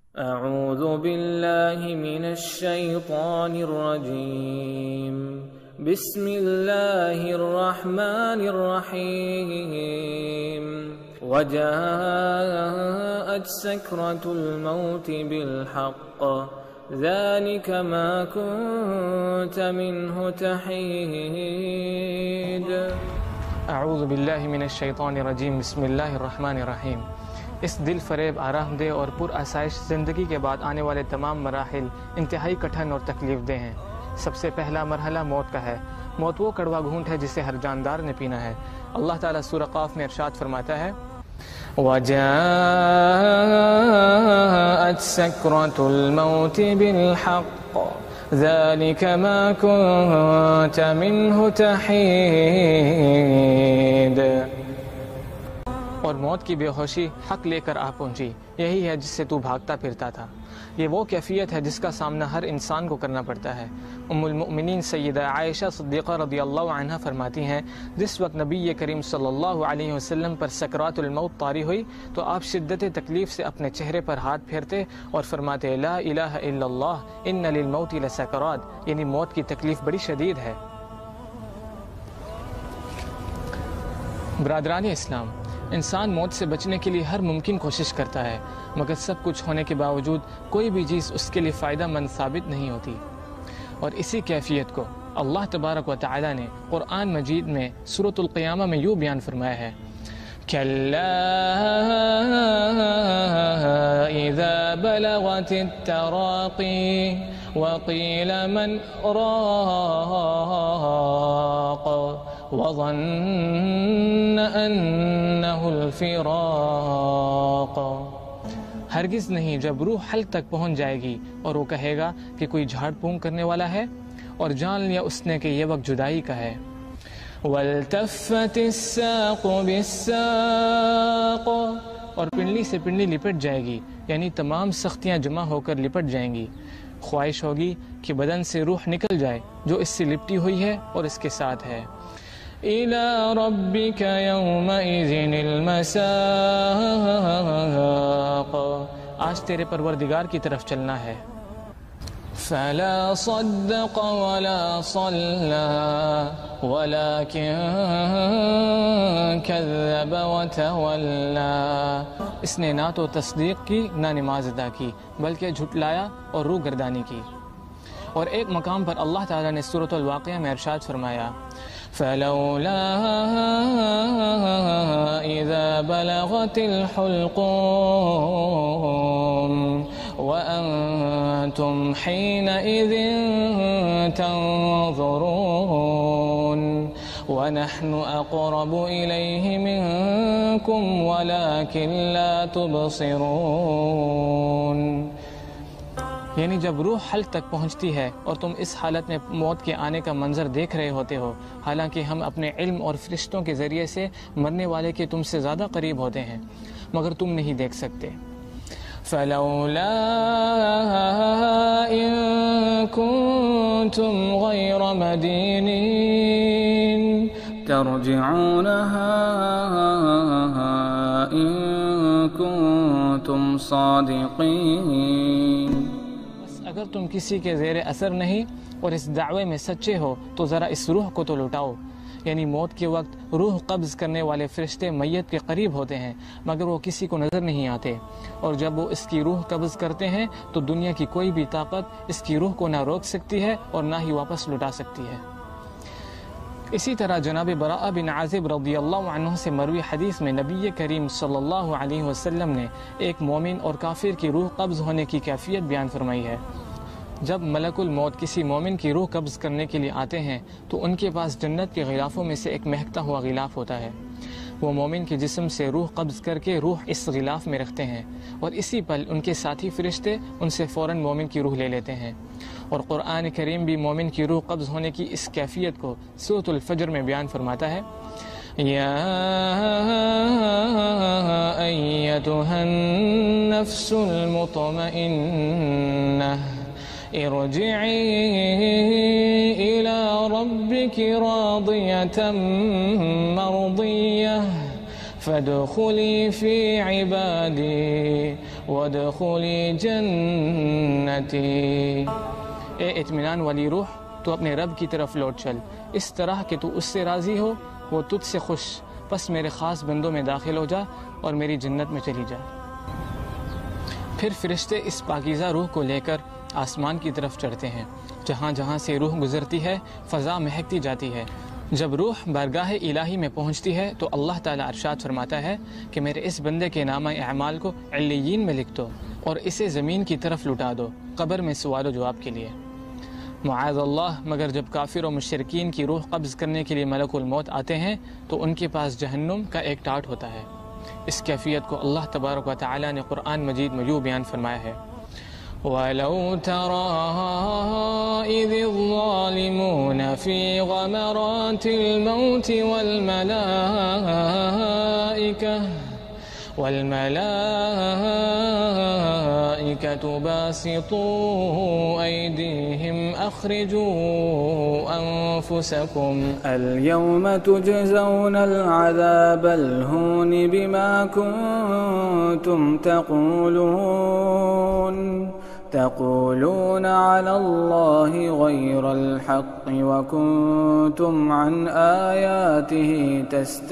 أعوذ بالله من الشيطان الرجيم. بسم الله الرحمن الرحيم. وجاءت سكرة الموت بالحق ذلك ما كنت منه تحيد. اعوذ باللہ من الشیطان الرجیم. بسم اللہ الرحمن الرحیم. اس دل فریب آرام دہ اور پر آسائش زندگی کے بعد آنے والے تمام مراحل انتہائی کٹھن اور تکلیف دہ ہیں. سب سے پہلا مرحلہ موت کا ہے. موت وہ کڑوا گھونٹ ہے جسے ہر جاندار نے پینا ہے. اللہ تعالیٰ سورہ قاف میں ارشاد فرماتا ہے وَجَاءَتْ سَكْرَةُ الْمَوْتِ بِالْحَقِّ ذَلِكَ مَا كُنْتَ مِنْهُ تَحِيدٌ. اور موت کی بے ہوشی حق لے کر آ پہنچی. یہی ہے جس سے تو بھاگتا پھرتا تھا. یہ وہ کیفیت ہے جس کا سامنا ہر انسان کو کرنا پڑتا ہے. ام المؤمنین سیدہ عائشہ صدیقہ رضی اللہ عنہ فرماتی ہیں جس وقت نبی کریم صلی اللہ علیہ وسلم پر سکرات الموت طاری ہوئی تو آپ شدت تکلیف سے اپنے چہرے پر ہاتھ پھیرتے اور فرماتے لا الہ الا اللہ ان للموت لسکرات، یعنی موت کی تکلیف بڑی شدید ہے. برادران اسلام، انسان موت سے بچنے کے لیے ہر ممکن کوشش کرتا ہے، مگر سب کچھ ہونے کے باوجود کوئی بھی چیز اس کے لیے فائدہ مند ثابت نہیں ہوتی. اور اسی کیفیت کو اللہ تبارک و تعالی نے قرآن مجید میں سورۃ القیامہ میں یوں بیان فرمایا ہے کَلَّا إِذَا بَلَغَتِ التَّرَاقِي وَقِيلَ مَنْ رَاقٍ وَظَنَّ أَنَّهُ الْفِرَاقُ. ہرگز نہیں جب روح حلق تک پہنچ جائے گی اور وہ کہے گا کہ کوئی جھاڑ پھونک کرنے والا ہے، اور جان لیا اس نے کہ یہ وقت جدائی کا ہے. وَالْتَفَّتِ السَّاقُ بِالسَّاقِ، اور پنڈلی سے پنڈلی لپٹ جائے گی، یعنی تمام سختیاں جمع ہو کر لپٹ جائیں گی. خواہش ہوگی کہ بدن سے روح نکل جائے جو اس سے لپٹی ہوئی ہے اور اس کے ساتھ ہے. إِلَى رَبِّكَ يَوْمَئِذٍ الْمَسَاقُ، آج تیرے پروردگار کی طرف چلنا ہے. فَلَا صَدَّقَ وَلَا صَلَّى وَلَكِنْ كَذَّبَ وَتَوَلَّى، اس نے نہ تو تصدیق کی نہ نماز ادا کی بلکہ جھٹلایا اور روح گردانی کی. اور ایک مقام پر اللہ تعالیٰ نے سورۃ الواقعہ میں ارشاد فرمایا فَلَوْلَا إِذَا بَلَغَتِ الْحُلْقُومَ وَأَنْتُمْ حِينَئِذٍ تَنْظُرُونَ وَنَحْنُ أَقْرَبُ إِلَيْهِ مِنْكُمْ وَلَكِنْ لَا تُبْصِرُونَ. یعنی جب روح حلق تک پہنچتی ہے اور تم اس حالت میں موت کے آنے کا منظر دیکھ رہے ہوتے ہو، حالانکہ ہم اپنے علم اور فرشتوں کے ذریعے سے مرنے والے کے تم سے زیادہ قریب ہوتے ہیں، مگر تم نہیں دیکھ سکتے. فَلَوْلَا إِن كُنتُمْ غَيْرَ مَدِينِينَ ترجعونها إن كنتم صادقين. اگر تم کسی کے زیر اثر نہیں اور اس دعوے میں سچے ہو تو ذرا اس روح کو تو لٹاؤ. یعنی موت کے وقت روح قبض کرنے والے فرشتے میت کے قریب ہوتے ہیں مگر وہ کسی کو نظر نہیں آتے، اور جب وہ اس کی روح قبض کرتے ہیں تو دنیا کی کوئی بھی طاقت اس کی روح کو نہ روک سکتی ہے اور نہ ہی واپس لٹا سکتی ہے. اسی طرح جناب براء بن عازب رضی اللہ عنہ سے مروی حدیث میں نبی کریم صلی اللہ علیہ وسلم نے ایک مومن اور کافر کی روح قبض ہونے کی کیفیت بیان فرمائی ہے. جب ملک الموت کسی مومن کی روح قبض کرنے کے لیے آتے ہیں تو ان کے پاس جنت کے غلافوں میں سے ایک مہکتا ہوا غلاف ہوتا ہے. وہ مومن کے جسم سے روح قبض کر کے روح اس غلاف میں رکھتے ہیں، اور اسی پل ان کے ساتھی فرشتے ان سے فوراً مومن کی روح لے لیتے ہیں. اور قرآن کریم بھی مومن کی روح قبض ہونے کی اس کیفیت کو سورۃ الفجر میں بیان فرماتا ہے یا ایتھا النفس المطمئنہ ارجعی الی ربک راضیۃ مرضیہ فادخلی فی عبادی وادخلی جنتی۔ اے اطمینان والی روح، تو اپنے رب کی طرف لوٹ چل، اس طرح کہ تو اس سے راضی ہو، وہ تجھ سے خوش، پس میرے خاص بندوں میں داخل ہو جا اور میری جنت میں چلی جا۔ پھر فرشتے اس پاکیزہ روح کو لے کر آسمان کی طرف چڑھتے ہیں، جہاں جہاں سے روح گزرتی ہے فضا مہکتی جاتی ہے۔ جب روح بارگاہ الہی میں پہنچتی ہے تو اللہ تعالیٰ ارشاد فرماتا ہے کہ میرے اس بندے کے نامہ اعمال کو علیین میں لکھ دو اور اسے زمین کی طرف لٹا دو، قبر میں سوال و جواب کے لیے۔ معاذ اللہ، مگر جب کافر و مشرکین کی روح قبض کرنے کے لیے ملک الموت آتے ہیں تو ان کے پاس جہنم کا ایک ٹاٹ ہوتا ہے۔ اس کیفیت کو اللہ تبارک و تعالی نے قرآن مجید میں یوں بیان فرمایا ہے: وَلَوْ تَرَىٰ إِذِ الظَّالِمُونَ فِي غَمَرَاتِ الْمَوْتِ وَالْمَلَائِكَةُ بَاسِطُو أَيْدِيهِمْ أَخْرِجُوا أَنفُسَكُمْ اليوم تجزون العذاب الهون بما كنتم تقولون على الله غير الحق وكنتم عن آياته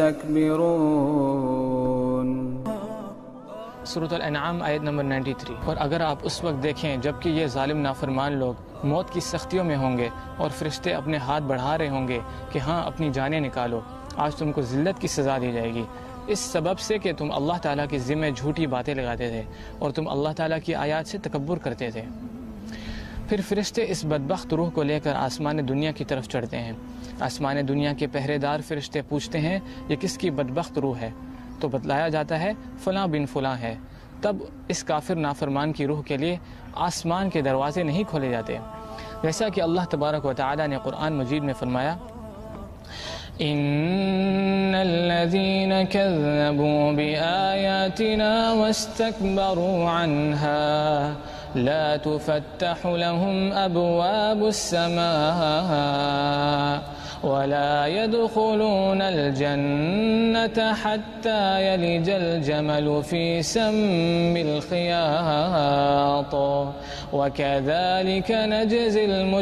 تستكبرون۔ سورۃ الانعام آیت نمبر 93۔ اور اگر آپ اس وقت دیکھیں جبکہ یہ ظالم نافرمان لوگ موت کی سختیوں میں ہوں گے اور فرشتے اپنے ہاتھ بڑھا رہے ہوں گے کہ ہاں اپنی جانیں نکالو، آج تم کو ذلت کی سزا دی جائے گی، اس سبب سے کہ تم اللہ تعالیٰ کے ذمہ جھوٹی باتیں لگاتے تھے اور تم اللہ تعالیٰ کی آیات سے تکبر کرتے تھے۔ پھر فرشتے اس بدبخت روح کو لے کر آسمان دنیا کی طرف چڑھتے ہیں۔ آسمان دنیا کے پہرے دار فرشتے پوچھتے ہیں یہ کس کی بدبخت روح ہے؟ تو بتلایا جاتا ہے فلاں بن فلاں ہے۔ تب اس کافر نافرمان کی روح کے لیے آسمان کے دروازے نہیں کھولے جاتے، جیسا کہ اللہ تبارک و تعالی نے قرآن مجید میں فرمایا: ان الذين كذبوا بآياتنا واستكبروا عنها لا تفتح لهم أبواب السماء ولا يدخلون الجنة حتى يلج الجمل في سم الخياط وكذلك نجزي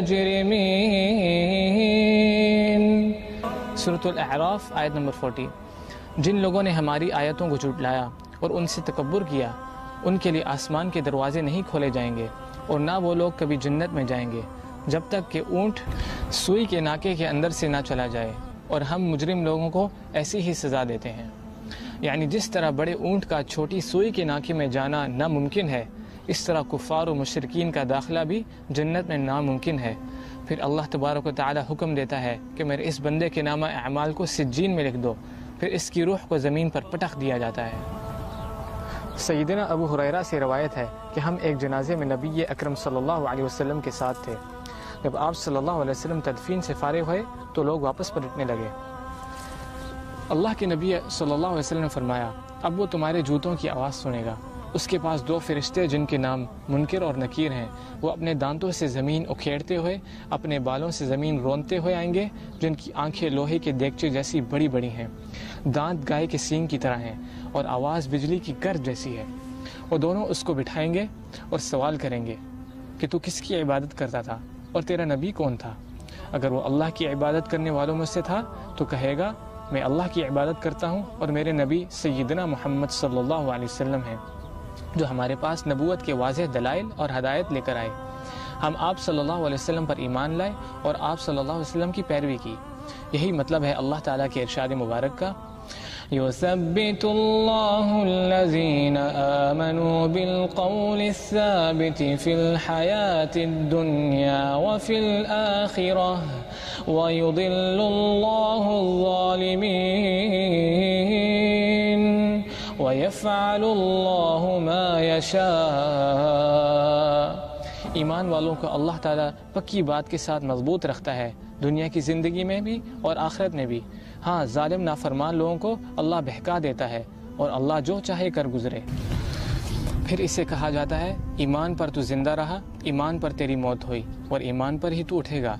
المجرمين۔ سورۃ الاعراف آیت نمبر 40۔ جن لوگوں نے ہماری آیتوں کو جھٹلایا اور ان سے تکبر کیا، ان کے لیے آسمان کے دروازے نہیں کھولے جائیں گے اور نہ وہ لوگ کبھی جنت میں جائیں گے جب تک کہ اونٹ سوئی کے ناکے کے اندر سے نہ چلا جائے، اور ہم مجرم لوگوں کو ایسی ہی سزا دیتے ہیں۔ یعنی جس طرح بڑے اونٹ کا چھوٹی سوئی کے ناکے میں جانا ناممکن ہے، اس طرح کفار و مشرکین کا داخلہ بھی جنت میں ناممکن ہے۔ پھر اللہ تبارک و تعالی حکم دیتا ہے کہ میرے اس بندے کے نامہ اعمال کو سجین میں لکھ دو، پھر اس کی روح کو زمین پر پٹخ دیا جاتا ہے۔ سیدنا ابو ہریرہ سے روایت ہے کہ ہم ایک جنازے میں نبی اکرم صلی اللہ علیہ وسلم کے ساتھ تھے۔ جب آپ صلی اللہ علیہ وسلم تدفین سے فارغ ہوئے تو لوگ واپس پلٹنے لگے۔ اللہ کے نبی صلی اللہ علیہ وسلم نے فرمایا: اب وہ تمہارے جوتوں کی آواز سنے گا۔ اس کے پاس دو فرشتے جن کے نام منکر اور نکیر ہیں، وہ اپنے دانتوں سے زمین اکھیڑتے ہوئے، اپنے بالوں سے زمین رونتے ہوئے آئیں گے، جن کی آنکھیں لوہے کے دیگچے جیسی بڑی بڑی ہیں، دانت گائے کے سینگ کی طرح ہیں اور آواز بجلی کی گرج جیسی ہے۔ وہ دونوں اس کو بٹھائیں گے اور سوال کریں گے کہ تو کس کی عبادت کرتا تھا اور تیرا نبی کون تھا؟ اگر وہ اللہ کی عبادت کرنے والوں میں سے تھا تو کہے گا میں اللہ کی عبادت کرتا ہوں اور میرے نبی سیدنا محمد صلی اللہ علیہ وسلم ہیں، جو ہمارے پاس نبوت کے واضح دلائل اور ہدایت لے کر آئے۔ ہم آپ صلی اللہ علیہ وسلم پر ایمان لائے اور آپ صلی اللہ علیہ وسلم کی پیروی کی۔ یہی مطلب ہے اللہ تعالیٰ کے ارشاد مبارک کا: يثبت الله الذين آمنوا بالقول الثابت في الحياة الدنيا وفي الآخرة ويضل الله الظالمين ويفعل الله ما يشاء۔ ایمان والوں کو اللہ تعالیٰ پکی بات کے ساتھ مضبوط رکھتا ہے، دنیا کی زندگی میں بھی اور آخرت میں بھی۔ ہاں، ظالم نافرمان لوگوں کو اللہ بہکا دیتا ہے اور اللہ جو چاہے کر گزرے۔ پھر اسے کہا جاتا ہے ایمان پر تو زندہ رہا، ایمان پر تیری موت ہوئی اور ایمان پر ہی تو اٹھے گا۔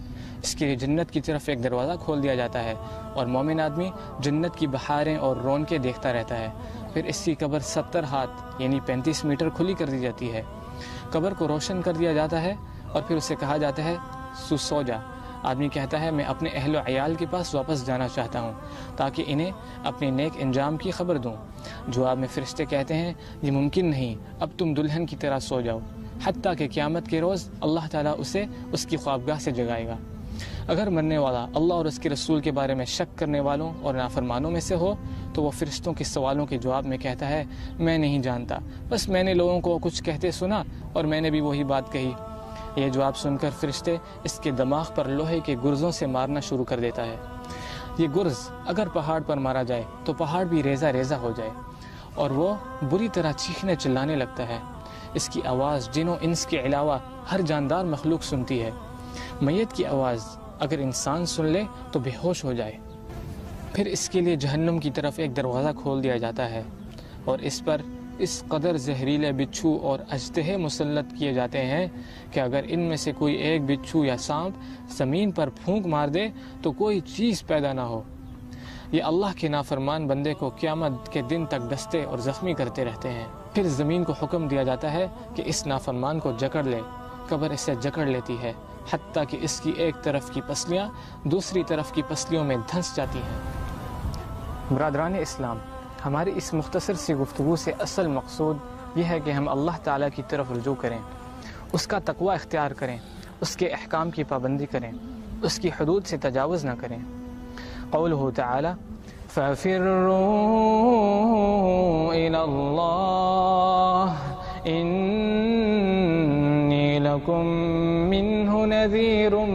اس کے لیے جنت کی طرف ایک دروازہ کھول دیا جاتا ہے اور مومن آدمی جنت کی بہاریں اور رونقیں دیکھتا رہتا ہے۔ پھر اس کی قبر 70 ہاتھ یعنی 35 میٹر کھلی کر دی جاتی ہے۔ قبر کو روشن کر دیا جاتا ہے اور پھر اسے کہا جاتا ہے سو جا۔ آدمی کہتا ہے میں اپنے اہل و عیال کے پاس واپس جانا چاہتا ہوں تاکہ انہیں اپنے نیک انجام کی خبر دوں۔ جواب میں فرشتے کہتے ہیں یہ ممکن نہیں، اب تم دلہن کی طرح سو جاؤ، حتیٰ کہ قیامت کے روز اللہ تعالیٰ اسے اس کی خوابگاہ سے جگائے گا۔ اگر مرنے والا اللہ اور اس کے رسول کے بارے میں شک کرنے والوں اور نافرمانوں میں سے ہو تو وہ فرشتوں کے سوالوں کے جواب میں کہتا ہے میں نہیں جانتا، بس میں نے لوگوں کو کچھ کہتے سنا اور میں نے بھی وہی بات کہی۔ یہ جواب سن کر فرشتے اس کے دماغ پر لوہے کے گرزوں سے مارنا شروع کر دیتا ہے۔ یہ گرز اگر پہاڑ پر مارا جائے تو پہاڑ بھی ریزہ ریزہ ہو جائے اور وہ بری طرح چیخنے چلانے لگتا ہے۔ اس کی آواز جن و انس کے علاوہ ہر جاندار مخلوق سنتی ہے۔ میت کی آواز اگر انسان سن لے تو بے ہوش ہو جائے۔ پھر اس کے لیے جہنم کی طرف ایک دروازہ کھول دیا جاتا ہے اور اس پر اس قدر زہریلے بچھو اور اژدہے مسلط کیے جاتے ہیں کہ اگر ان میں سے کوئی ایک بچھو یا سانپ زمین پر پھونک مار دے تو کوئی چیز پیدا نہ ہو۔ یہ اللہ کے نافرمان بندے کو قیامت کے دن تک ڈستے اور زخمی کرتے رہتے ہیں۔ پھر زمین کو حکم دیا جاتا ہے کہ اس نافرمان کو جکڑ لے۔ قبر اسے جکڑ لیتی ہے حتیٰ کہ اس کی ایک طرف کی پسلیاں دوسری طرف کی پسلیوں میں دھنس جاتی ہیں۔ برادران اسلام، ہماری اس مختصر سی گفتگو سے اصل مقصود یہ ہے کہ ہم اللہ تعالیٰ کی طرف رجوع کریں، اس کا تقوی اختیار کریں، اس کے احکام کی پابندی کریں، اس کی حدود سے تجاوز نہ کریں۔ قولہ تعالی فَفِرُّوا إِلَى اللَّهِ إِنِّي لَكُمْ مِنْهُ نَذِيرٌ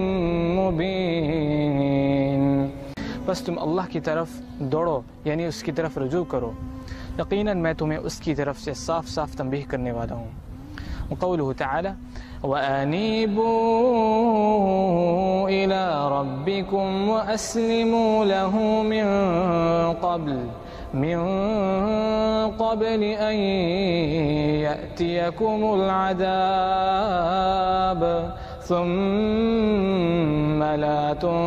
مُبِينٌ۔ بس تم اللہ کی طرف دوڑو یعنی اس کی طرف رجوع کرو، یقیناً میں تمہیں اس کی طرف سے صاف صاف تنبیہ کرنے والا ہوں۔ وقولہ تعالی وَأَنِيبُوا إِلَى رَبِّكُمْ وَأَسْلِمُوا لَهُ من قبل أن يأتيكم العذاب ثم لا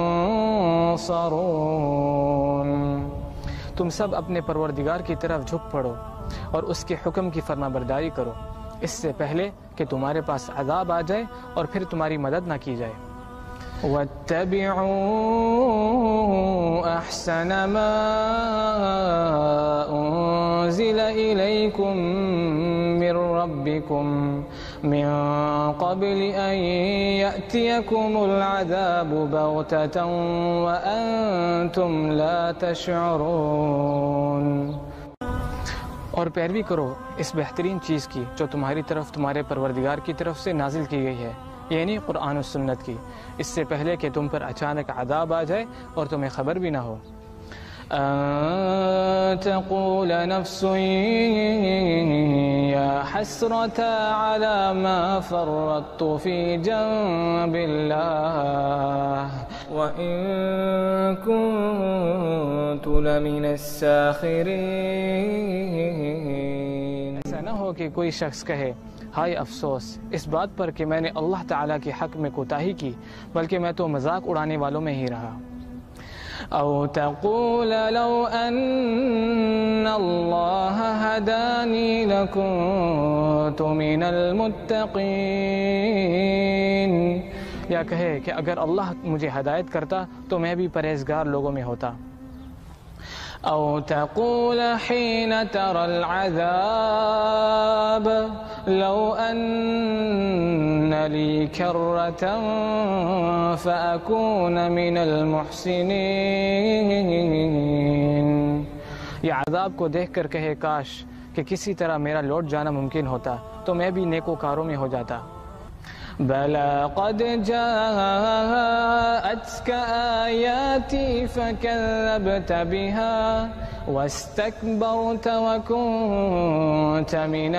تنصرون۔ تم سب اپنے پروردگار کی طرف جھک پڑو اور اس کے حکم کی فرما برداری کرو اس سے پہلے کہ تمہارے پاس عذاب آ جائے اور پھر تمہاری مدد نہ کی جائے۔ وَاتَّبِعُوا أَحْسَنَ مَا أُنزِلَ إِلَيْكُم مِّن رَّبِّكُم مِّن قَبْلِ أَن يَأْتِيَكُمُ الْعَذَابُ بَغْتَةً وَأَنتُمْ لَا تَشْعُرُونَ۔ اور پیروی کرو اس بہترین چیز کی جو تمہاری طرف تمہارے پروردگار کی طرف سے نازل کی گئی ہے، یعنی قرآن و سنت کی، اس سے پہلے کہ تم پر اچانک عذاب آ جائے اور تمہیں خبر بھی نہ ہو۔ أَن تَقُولَ نَفْسٌ يَا حَسْرَتَ عَلَى مَا فَرَّطتُ فِي جَنبِ اللَّهِ وَإِن كُنتُ لَمِنَ السَّاخِرِينَ۔ ایسا نہ ہو کہ کوئی شخص کہے ہائے افسوس اس بات پر کہ میں نے اللہ تعالیٰ کے حق میں کوتاہی کی، بلکہ میں تو مذاق اڑانے والوں میں ہی رہا۔ او تقول لو ان اللہ ہدانی لکنت من المتقین، یا کہے کہ اگر اللہ مجھے ہدایت کرتا تو میں بھی پرہیزگار لوگوں میں ہوتا۔ او تقول حين ترى العذاب لو ان لي كرة فأكون من المحسنين، یہ عذاب کو دیکھ کر کہے کاش کہ کسی طرح میرا لوٹ جانا ممکن ہوتا تو میں بھی نیکوکاروں میں ہو جاتا۔ بلى قد جاءتك آياتي فكذبت بها واستكبرت وكنت من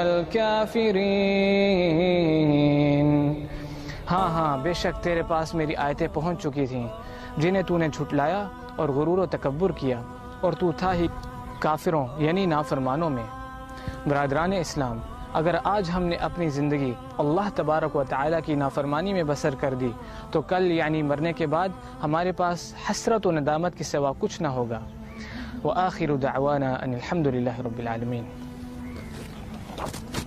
الكافرين۔ ہاں بے شک تیرے پاس میری آیتیں پہنچ چکی تھیں جنہیں تو نے جھٹلایا اور غرور و تکبر کیا اور تو تھا ہی کافروں یعنی نافرمانوں میں۔ برادران اسلام، اگر آج ہم نے اپنی زندگی اللہ تبارک و تعالیٰ کی نافرمانی میں بسر کر دی تو کل یعنی مرنے کے بعد ہمارے پاس حسرت و ندامت کے سوا کچھ نہ ہوگا. وآخر دعوانا ان الحمد للہ رب العالمین.